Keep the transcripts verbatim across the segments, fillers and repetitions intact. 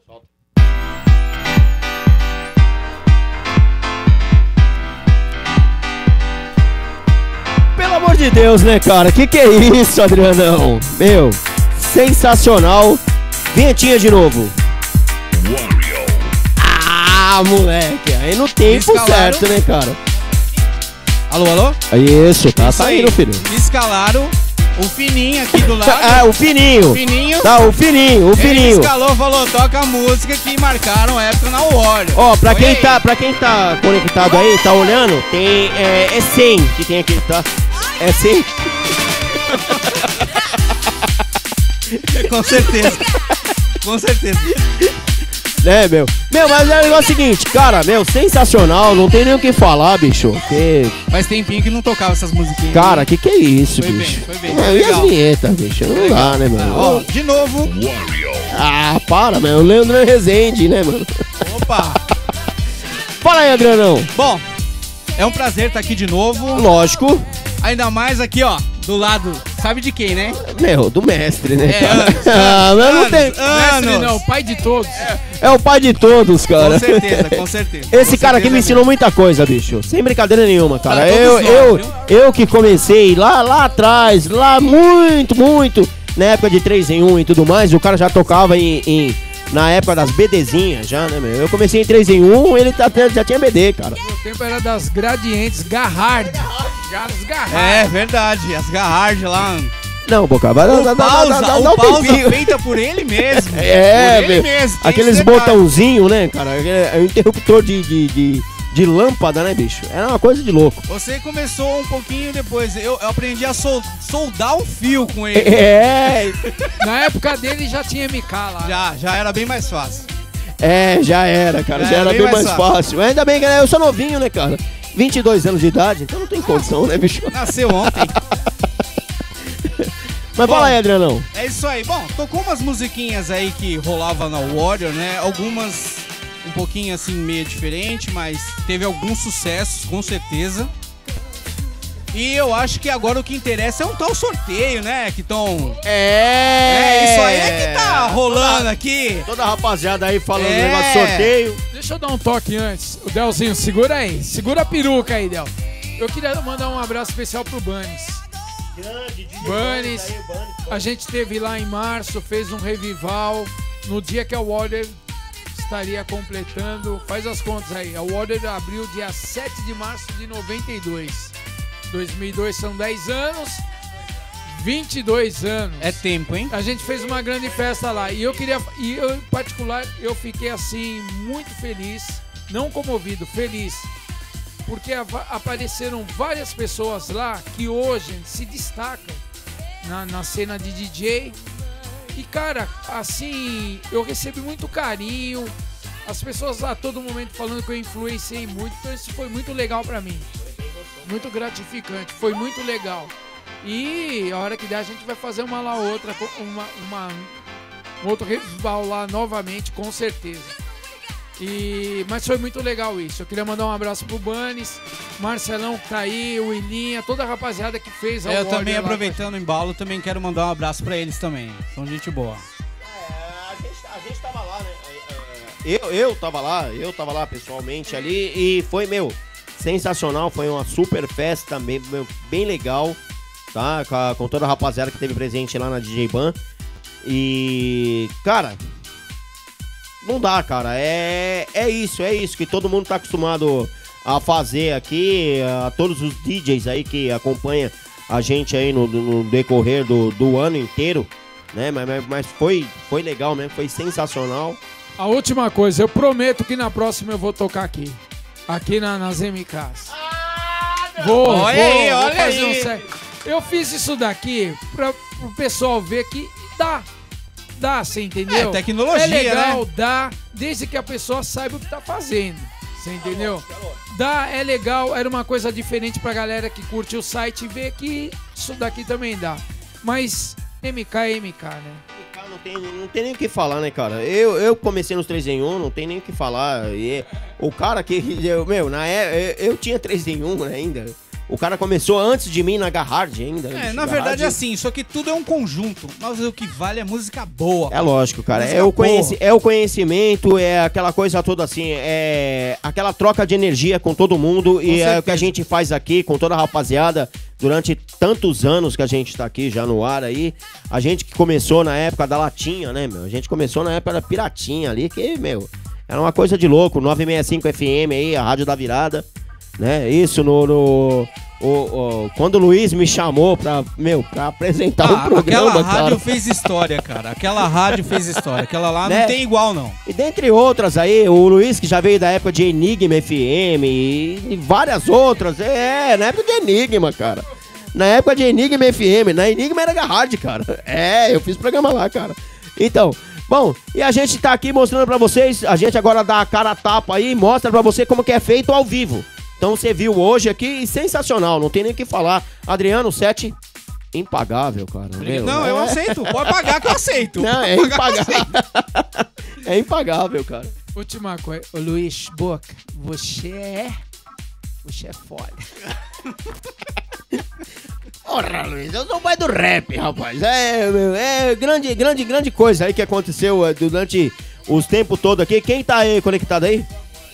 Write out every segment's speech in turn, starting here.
Pelo amor de Deus, né, cara? Que que é isso, Adrianão? Meu, sensacional. Vinhetinha de novo. Ah, moleque. Aí no tempo certo, né, cara? Alô, alô? Isso, tá isso saindo, aí, filho. Escalaram o Fininho aqui do lado. Ah, o Fininho. O Fininho. Tá, o Fininho, o Fininho. Ele escalou, falou, toca a música que marcaram época na Warrior. Ó, pra quem, tá, pra quem tá conectado aí, tá olhando, tem, é, é cem que tem aqui, tá? É cem. Com certeza. Com certeza. É, meu. Meu, mas é o negócio seguinte, cara, meu, sensacional, não tem nem o que falar, bicho. Que... Faz tempinho que não tocava essas musiquinhas. Cara, que que é isso, foi bicho? Bem, foi bem, não, foi e as vinhetas, bicho? Não legal. Dá, né, mano? Ah, ó, de novo. Ah, para, meu. O Leandro Rezende, né, mano? Opa! Fala aí, Adrianão. Bom, é um prazer estar aqui de novo. Lógico. Ainda mais aqui, ó, do lado, sabe de quem, né? Meu, do mestre, né? É, anos, ah, mas não tem... Anos. Mestre não, o pai de todos. É, é o pai de todos, cara. Com certeza, com certeza. Esse com cara certeza aqui me ensinou mesmo. muita coisa, bicho. Sem brincadeira nenhuma, cara. Para eu, todos eu, nós, eu que comecei lá, lá atrás, lá muito, muito, na época de três em um e tudo mais, o cara já tocava em... em na época das BDzinhas já, né, meu? Eu comecei em três em um, ele tá, já tinha B D, cara. No tempo era das gradientes, Garhard. As Garhard. É, verdade, as Garhard lá. Não, Boca, vai dar, O dá, pausa, dá, dá, o dá um pausa tempinho. feita por ele mesmo. É, por ele meu, mesmo. tem aqueles que ser botãozinhos, né, cara? É um interruptor de, de, de, de lâmpada, né, bicho? Era uma coisa de louco. Você começou um pouquinho depois. Eu, eu aprendi a sol, soldar um fio com ele. É, Na época dele já tinha M K lá. Já, já era bem mais fácil. é, já era, cara. É, Já era bem bem mais mais fácil. Mas ainda bem que eu sou novinho, né, cara? vinte e dois anos de idade, então não tem condição, né, bicho? Nasceu ontem. Mas Bom, fala aí, Adrianão. É isso aí. Bom, tocou umas musiquinhas aí que rolava na Warrior, né? Algumas um pouquinho assim, meio diferente, mas teve alguns sucessos, com certeza. E eu acho que agora o que interessa é um tal sorteio, né? Que estão... É, É, isso aí é que tá rolando toda, aqui. Toda a rapaziada aí falando É. do negócio de sorteio. Deixa eu dar um toque antes. O Delzinho, segura aí. Segura a peruca aí, Del. Eu queria mandar um abraço especial pro Bunnies. Grande, D J Bunnies, aí, Bunnies. a gente teve lá em março, fez um revival. No dia que a Warrior estaria completando, faz as contas aí. A Warrior abriu dia sete de março de noventa e dois. dois mil e dois são dez anos, vinte e dois anos. É tempo, hein? A gente fez uma grande festa lá e eu queria, e eu em particular, eu fiquei assim muito feliz, não comovido, feliz, porque ava- apareceram várias pessoas lá que hoje se destacam na, na cena de D J. E cara, assim, eu recebi muito carinho, as pessoas a todo momento falando que eu influenciei muito, então isso foi muito legal pra mim. Muito gratificante, foi muito legal. E a hora que der a gente vai fazer uma lá outra, uma, uma, um outro revival lá novamente, com certeza. E, mas foi muito legal isso. Eu queria mandar um abraço pro Bunnies, Marcelão que tá aí, o Ilinha, toda a rapaziada que fez a É, eu Warrior também, lá. aproveitando o embalo, também quero mandar um abraço pra eles também. São gente boa. É, a gente, a gente tava lá, né? Eu, eu tava lá, eu tava lá pessoalmente ali e foi, meu, sensacional. Foi uma super festa, meu, meu, bem legal, tá? Com, a, com toda a rapaziada que teve presente lá na D J Ban. E, cara, não dá, cara. É, é isso, é isso que todo mundo tá acostumado a fazer aqui. A todos os D Js aí que acompanham a gente aí no, no decorrer do, do ano inteiro, né? Mas, mas, mas foi, foi legal mesmo, foi sensacional. A última coisa, eu prometo que na próxima eu vou tocar aqui. Aqui na, nas M Ks. Vou, Olha vou, aí, vou olha fazer aí. um set. Eu fiz isso daqui para o pessoal ver que dá. Dá, você entendeu? É, tecnologia, É legal, né? dá, desde que a pessoa saiba o que tá fazendo. Você entendeu? Dá, é legal, era uma coisa diferente pra galera que curte o site ver que isso daqui também dá. Mas M K é M K, né? Não tem, não tem nem o que falar, né, cara? Eu, eu comecei nos três em um, não tem nem o que falar. E o cara que, eu, meu, na época, eu tinha três em um ainda. O cara começou antes de mim na Garhard ainda. É, na verdade é assim, isso aqui tudo é um conjunto. Mas o que vale é música boa. É lógico, cara. Música É o, conheci boa. é o conhecimento, é aquela coisa toda assim, é aquela troca de energia com todo mundo. E é certeza. o que a gente faz aqui com toda a rapaziada durante tantos anos que a gente tá aqui já no ar aí. A gente que começou na época da latinha, né, meu? A gente começou na época da piratinha ali, que, meu, era uma coisa de louco. nove sessenta e cinco F M aí, a Rádio da Virada, né? Isso no... no O, o, quando o Luiz me chamou pra, meu, pra apresentar Ah, um programa, aquela rádio cara. fez história, cara. Aquela rádio fez história. Aquela lá Né? não tem igual, não. E dentre outras aí, o Luiz que já veio da época de Enigma F M e, e várias outras. É, na época de Enigma, cara. Na época de Enigma F M. Na Enigma era Garhard, cara. É, eu fiz programa lá, cara. Então, bom, e a gente tá aqui mostrando pra vocês, a gente agora dá a cara a tapa aí, mostra pra você como que é feito ao vivo. Então você viu hoje aqui, sensacional, não tem nem o que falar. Adriano, set impagável, cara. Meu, Não, é... eu aceito. Pode pagar que eu aceito. Não, é Pode pagar, eu impagável. É impagável, cara. Última coisa. Ô, Luiz Boca, você é... Você é foda. Porra, Luiz, eu sou o pai do rap, rapaz. É, meu, é grande, grande, grande coisa aí que aconteceu é, durante os tempos todos aqui. Quem tá aí conectado aí?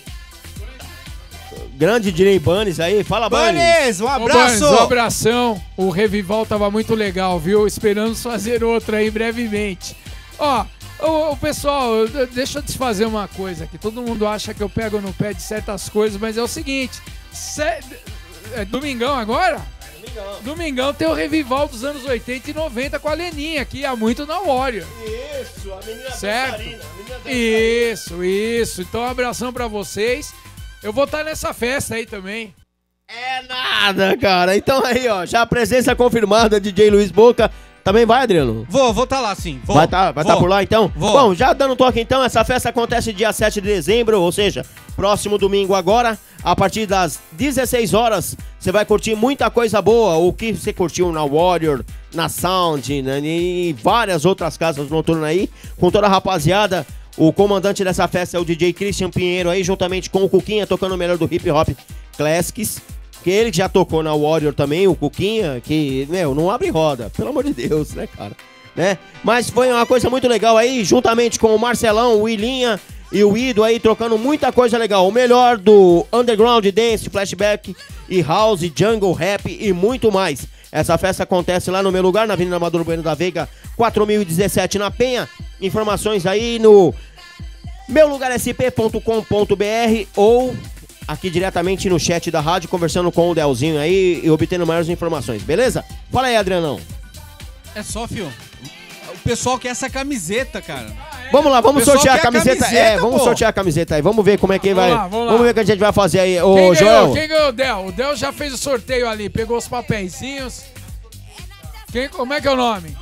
Grande Direi Banes aí, fala Banes. Banes, um Ô, abraço. Banes, um abração. O Revival tava muito legal, viu? Esperamos fazer outra aí brevemente. Ó, o, o pessoal, deixa eu desfazer uma coisa aqui. Todo mundo acha que eu pego no pé de certas coisas, mas é o seguinte. Cé... É domingão agora? Domingão. Domingão tem o Revival dos anos oitenta e noventa com a Leninha, que ia muito na Warrior. Isso, a menina Certo? dançarina, a menina dançarina. Isso, isso. Então, um abração pra vocês. Eu vou estar nessa festa aí também. É nada, cara. Então aí, ó, já a presença confirmada, D J Luiz Boca. Também vai, Adriano? Vou, vou tá lá sim. Vou, vai estar vai vou. tá por lá, então? Vou. Bom, já dando um toque, então, essa festa acontece dia sete de dezembro, ou seja, próximo domingo agora, a partir das dezesseis horas, você vai curtir muita coisa boa, o que você curtiu na Warrior, na Sound, né, e várias outras casas noturnas aí, com toda a rapaziada. O comandante dessa festa é o D J Christian Pinheiro aí, juntamente com o Cuquinha, tocando o melhor do Hip Hop Classics. Que ele já tocou na Warrior também, o Cuquinha, que, meu, não abre roda, pelo amor de Deus, né, cara? Né? Mas foi uma coisa muito legal aí, juntamente com o Marcelão, o Willinha e o Ido aí, trocando muita coisa legal. O melhor do Underground Dance, Flashback e House, Jungle, Rap e muito mais. Essa festa acontece lá no meu lugar, na Avenida Amador Bueno da Veiga, quatro mil e dezessete, na Penha. Informações aí no meu lugar s p ponto com ponto b r ou aqui diretamente no chat da rádio, conversando com o Delzinho aí e obtendo maiores informações, beleza? Fala aí, Adrianão. É só, fio. O pessoal quer essa camiseta, cara. Vamos lá, vamos Pessoal sortear a quer a camiseta. camiseta, É, vamos pô. sortear a camiseta aí. Vamos ver como é que Vamos vai. lá, vamos lá. Vamos ver o que a gente vai fazer aí. Ô, Quem Joel. ganhou? Quem ganhou? O Del. O Del já fez o sorteio ali, pegou os papeizinhos. Quem, como é que é o nome?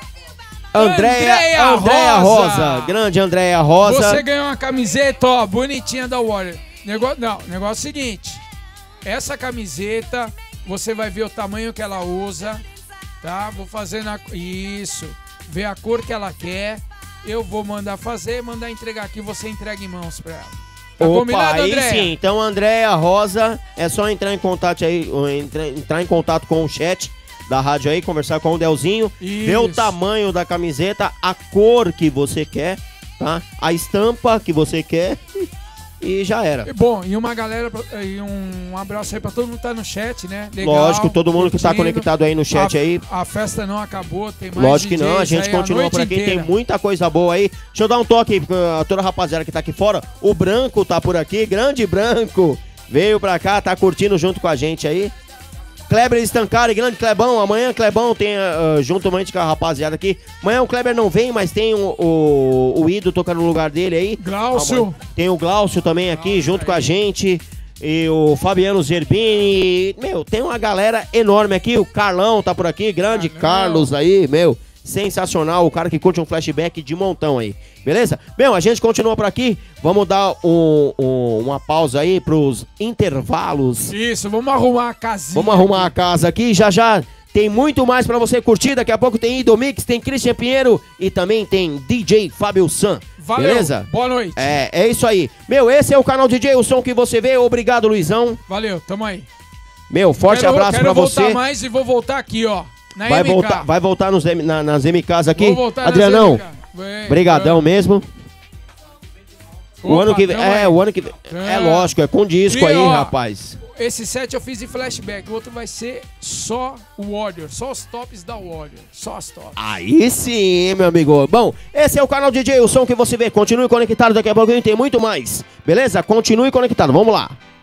Andréia, Andréia Andréia Rosa. Rosa. Grande Andréia Rosa. Você ganhou uma camiseta, ó, bonitinha da Warrior. Negócio, não, negócio é o seguinte. Essa camiseta, você vai ver o tamanho que ela usa, tá? Vou fazer na... Isso. Ver a cor que ela quer. Eu vou mandar fazer, mandar entregar aqui, você entrega em mãos pra ela. Tá Opa, combinado, aí Andréia? sim. Então, Andréia Rosa, é só entrar em contato aí, ou entrar, entrar em contato com o chat da rádio aí, conversar com o Delzinho, Isso. ver o tamanho da camiseta, a cor que você quer, tá? A estampa que você quer e já era. E, bom, e uma galera, e um abraço aí pra todo mundo que tá no chat, né? Legal, Lógico, todo mundo que tá curtindo. conectado aí no chat a, aí. A festa não acabou, tem mais Lógico que não, a D Js gente aí continua noite por aqui, inteira. tem muita coisa boa aí. Deixa eu dar um toque pra toda a rapaziada que tá aqui fora. O Branco tá por aqui, grande Branco. Veio pra cá, tá curtindo junto com a gente aí. Kleber Estancari, grande Clebão. Amanhã Clebão tem, uh, juntamente com a rapaziada aqui. Amanhã o Kleber não vem, mas tem o, o, o Ido tocando no lugar dele aí. Glaucio. Amanhã tem o Glaucio também aqui, junto com a gente. E o Fabiano Zerbini. Meu, tem uma galera enorme aqui. O Carlão tá por aqui, grande Carlão. Carlos aí, meu. Sensacional, o cara que curte um flashback de montão aí, beleza? Bem, a gente continua por aqui, vamos dar um, um, uma pausa aí pros intervalos. Isso, vamos arrumar a casinha. Vamos arrumar a casa aqui, já já tem muito mais pra você curtir, daqui a pouco tem Idomix, tem Christian Pinheiro e também tem D J Fábio San, Valeu, beleza? boa noite. É, é isso aí. Meu, esse é o canal D J, o som que você vê, obrigado Luizão. Valeu, tamo aí. Meu, forte quero, abraço quero pra voltar você. mais e vou voltar aqui, ó. Na Vai M K. voltar, vai voltar nos, M- na- nas M Ks aqui? Vou voltar nas Adrianão, M K. Vem, brigadão vem. mesmo. O Opa, ano que vem, tamo é, aí. o ano que vem, é lógico, é com disco E, aí, ó, rapaz. Esse set eu fiz em flashback, o outro vai ser só o Warrior, só os tops da Warrior, só as tops. Aí sim, meu amigo. Bom, esse é o canal D J, o som que você vê. Continue conectado, daqui a pouquinho tem muito mais. Beleza? Continue conectado, vamos lá.